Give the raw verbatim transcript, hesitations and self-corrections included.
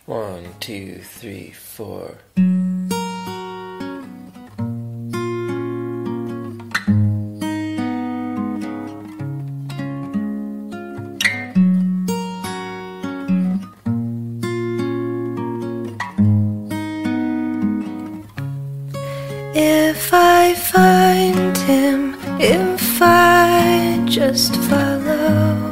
One, two, three, four. If I find him, if I just follow